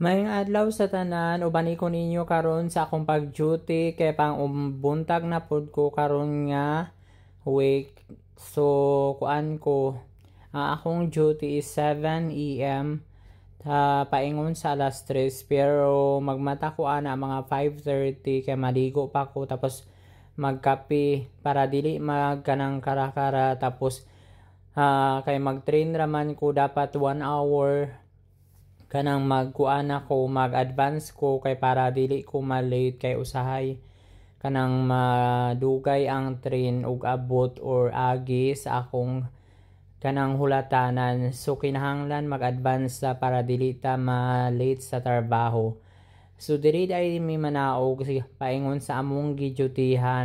Mayong adlaw sa tanan, ubani ko ninyo karon sa akong pag-duty kay pang buntag na pod ko karon nga week. So kuan ko, ang akong duty is 7 AM paingon sa alas 3 pero magmata ko ana mga 5:30 kay maligo pa ko tapos magkape para dili magkanang kara-kara tapos kay mag-train raman ko dapat 1 hour kanang magkuan ako mag-advance ko kay para dili ko ma-late kay usahay kanang madugay ang train ug abot or agi sa akong kanang hulatanan, so kinahanglan mag-advance para dili ta ma-late sa trabaho. So diri ay mi manaog paingon sa among gidutihan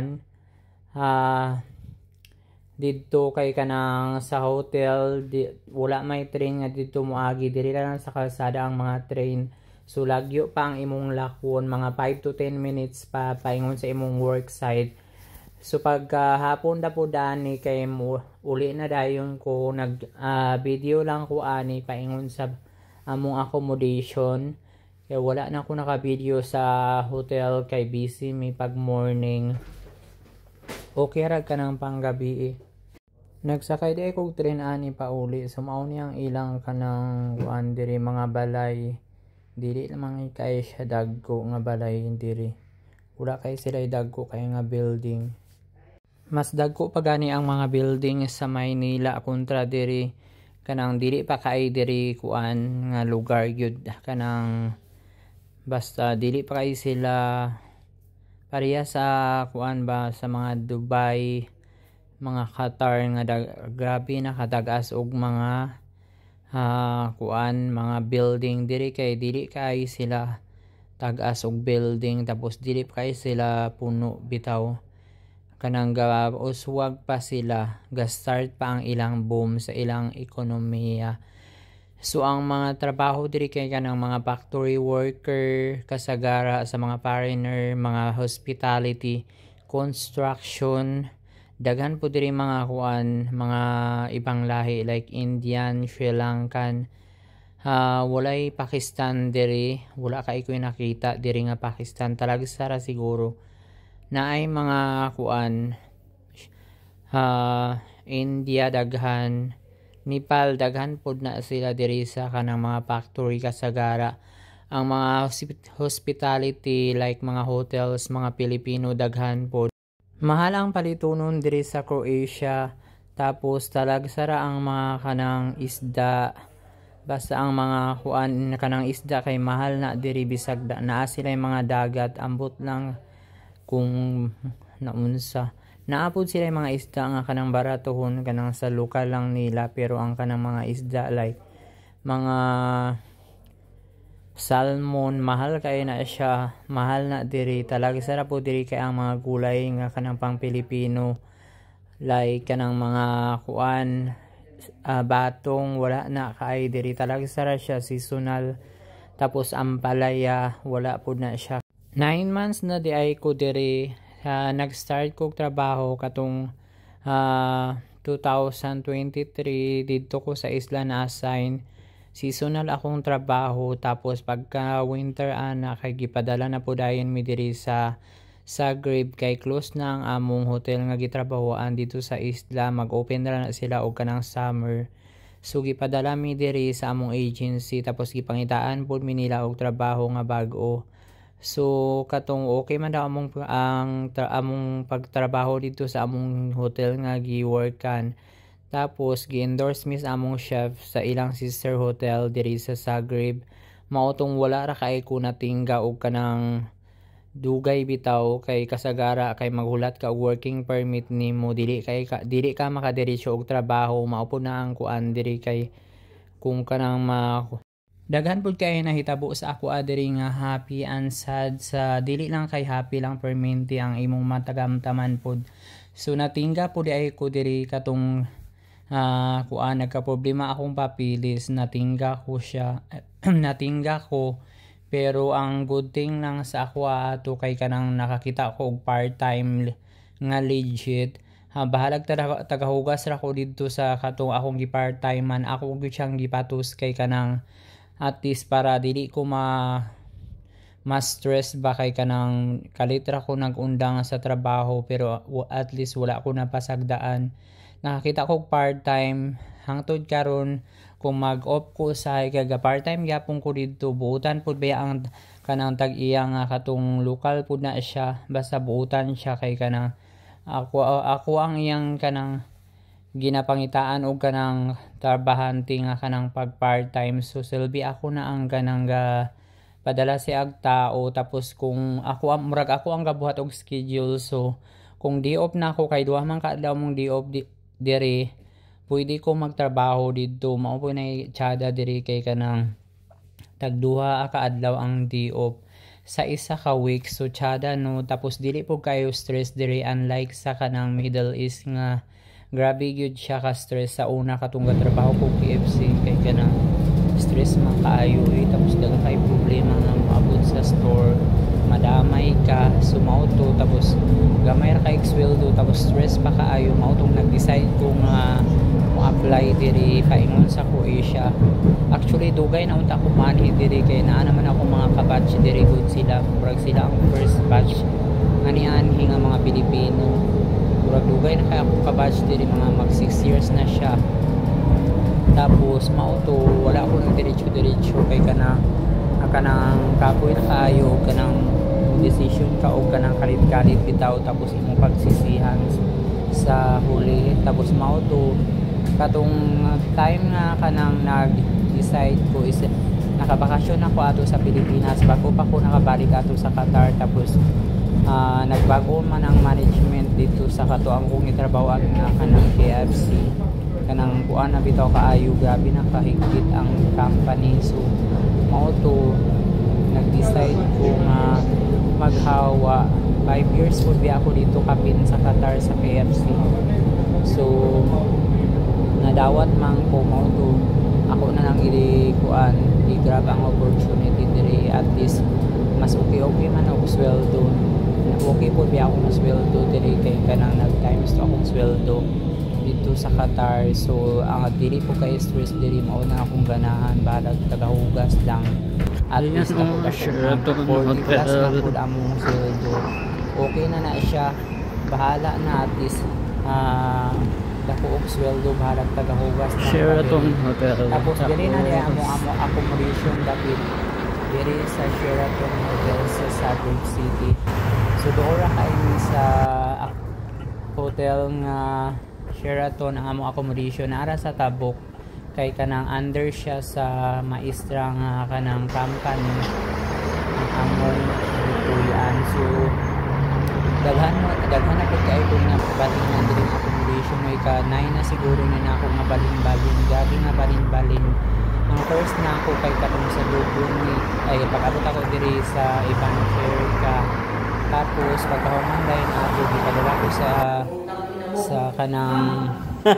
didto kay kanang sa hotel wala may train nga didto moagi, diri lang sa kalsada ang mga train. So lagyo pa ang imong lakwon mga 5 to 10 minutes pa paingon sa imong work site. So pagka hapon na po dani kay uli na dayon ko nag video lang ko ani paingon sa among accommodation kay wala na ako naka-video sa hotel kay busy mi pag morning. Okay ra kanang panggabi Nagsakay di kog train ani pa uli, so mao ni ang ilang kanang kuan diri mga balay. Dili namang kay siya dagko nga balay diri. Wala kay sila dagko kay nga building. Mas dagko pa gani ang mga building sa Maynila kontra diri kanang dili pa kay diri kuan nga lugar gyud kanang basta dili pa kay sila pareha sa kuan ba sa mga Dubai, mga Qatar nga grabe na kadagas og mga kuan mga building diri kay dili kay sila tagas og building tapos dili kay sila puno bitaw kanang uswag pa sila ga-start pa ang ilang boom sa ilang ekonomiya. So ang mga trabaho diri kay kanang mga factory worker kasagara sa mga foreigner, mga hospitality, construction, daghan po diri mga kuan mga ibang lahi like Indian, Sri Lankan, walay Pakistan diri, wala kay ko nakita diri nga Pakistan, talaga sara siguro na ay mga kuan India daghan, Nepal daghan pod na sila diri sa kanang mga factory kasagara. Ang mga hospitality like mga hotels, mga Pilipino daghan pod. Mahal ang palitunon diri sa Croatia, tapos talagsara ang mga kanang isda. Basta ang mga kuan kanang isda kay mahal na diri bisag naa sila yung mga dagat, ambot lang kung naunsa. Naapod sila yung mga isda nga kanang baratohon kanang sa lokal lang nila, pero ang kanang mga isda like mga salmon mahal kay na siya, mahal na diri, talaga sara po diri kay ang mga gulay nga kanang pang Pilipino like kanang mga kuan batong wala na kay diri, talaga sara siya seasonal. Tapos ang palaya wala po na siya. 9 months na di ay ko diri, nag-start ko trabaho katong 2023 dito ko sa isla na assign. Seasonal akong trabaho, tapos pagka winter ana kay gipadala na po dayon mi diri sa Zagreb kay close na ang among hotel nga gitrabahoan dito sa isla, mag-open na sila og kanang summer. So gipadala mi diri sa among agency, tapos gipangitaan pud mi nila og trabaho nga bag-o. So katong okay man daw among pagtrabaho dito sa among hotel nga gi-workan. Tapos gi-endorse mi sa among chef sa ilang sister hotel diri sa Zagreb. Maotong wala ra kay ko natingga og kanang dugay bitaw kay kasagara kay maghulat ka og working permit nimo, dili ka makadiretso og trabaho, mao po na ang kuan diri kay kung kanang daghan pud kay nahitabo sa ako diri nga happy and sad, sa dili lang kay happy lang perminti ang imong matagamtaman pod. So natingga pud ay ko diri katong kuan nagka-problema akong papilis, natingga ko siya natingga ko, pero ang good thing lang sa ako ato kay kanang nakakita ko og part-time nga legit. Bahalag tagahugas ra ko didto sa katong akong gi-part-time man, ako gyud siyang gipatos kay kanang at least para dili ko ma-stress ba kay kanang kalitra ko nag-undang sa trabaho pero at least wala ko napasagdaan. Nakakita ko part-time hangtod karon kung mag-off ko sa kaga part-time gyapon ko didto buutan pud ba ang kanang tag-iya nga katong lokal pud na siya basta buutan siya kay kanang ako ang iyang kanang ginapangitaan og kanang trabahante nga kanang pag part-time so silbi ako na ang kanang padala si ag tao tapos kung ako ang gabuhat og schedule so kung di off na ako kay duha man ka adlaw mong di off dire pwede ko magtrabaho didto mao po na tsada dire kay kanang tagduha ka adlaw ang di off sa isa ka week so tsada no tapos dili po kayo stress dire unlike sa kanang Middle East nga grabe gyud siya ka stress sa una katong trabaho ko KFC kay kanang stress man kaayo tapos daghang kay problema nga moabot sa store madamay ka sumauto tapos gamay ra kay sweldo tapos stress pa kaayo mao tong nag-decide ko nga mo-apply diri paingon sa Croatia. Actually dugay na unta ko manhi diri kay naa naman ako mga kabatch diri good sila murag sila ang first batch ani-anhi nga mga Pilipino murag dugay na kay ako kabatch diri mga mag 6 years na siya. Tapos mauto wala ako nang diretso kay kanang kapoy na kaayo kanang decision ka o kanang kalit-kalit bitaw tapos imong pagsisihan sa huli tapos mauto katong time nga kanang nag-decide ko is nakabakasyon ako ato sa Pilipinas bago pa ko nakabalik ato sa Qatar tapos nagbago man ang management dito sa kato ang kong itrabaho nga kanang KFC kanang kuan na bitaw kaayo grabe na kahigpit ang company so mao to nag-decide ko nga maghawa 5 years would be ako dito kapin sa Qatar sa KFC so nadawat man ko mao to ako na lang kuan i-grab ang opportunity diri at least mas okay man ako sweldo okay po ba ako na sweldo diri kay kanang nag-times to akong sweldo dito sa Qatar so ang dili po kay stress diri mao na akong ganahan balag tagahugas lang at least ako to 40 plus na po among sweldo okay na siya bahala na at least dako og sweldo balag tagahugas na Sheraton Hotel tapos diri na niya among accommodation dapit diri sa Sheraton Hotel sa Sagog City so doon ra kay sa hotel nga Sheraton ang among accommodation ara sa Tabok kay kanang under siya sa maestra nga kanang company ang among tuyan so daghan na pud kay kung nabaling na diri accommodation may ka 9 na siguro na ako nga balhin-balhin gabi nga balhin-balhin ang first na ako kay katong sa Dubrovnik ay pag-abot ako diri sa ibang share ka tapos pagkahumanday na ako gipadala ko sa kanang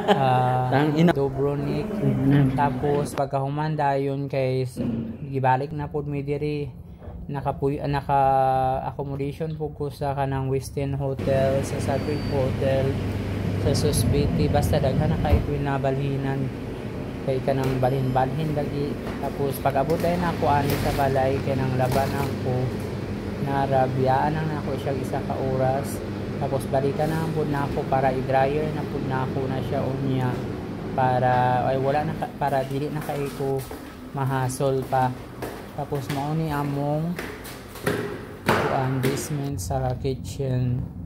Dubrovnik tapos pagkahumandayon kay gibalik na pud mi diri naka accommodation po ko sa kanang Westin Hotel sa Sagrig Hotel sa Susbiti basta daghan na kay ko nabalhinan kay kanang balhin lagi tapos pag-abot ay na ako ani sa balay kay nang laban ako narabiyaan na ako siya isa ka oras tapos balikan na po na ako para i-dryer na po na ako na siya unya para ay wala na para dili na kay ko mahasol pa tapos mao ni among basement sa kitchen